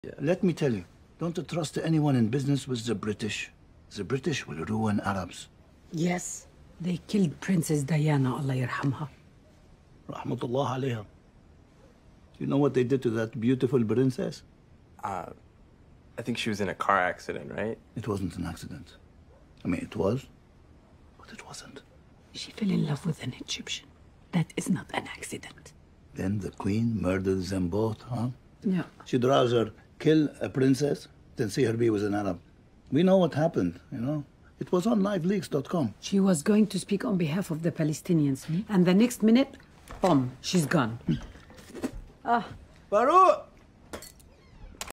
Yeah. Let me tell you, don't trust anyone in business with the British. The British will ruin Arabs. Yes, they killed Princess Diana, Allah yarhamha. Rahmatullah alayha. You know what they did to that beautiful princess? I think she was in a car accident, right? It wasn't an accident. I mean, it was, but it wasn't. She fell in love with an Egyptian. That is not an accident. Then the queen murdered them both, huh? Yeah. She'd rather kill a princess than see her be with an Arab. We know what happened, you know? It was on liveleaks.com. She was going to speak on behalf of the Palestinians, and the next minute, boom, she's gone. Farouk!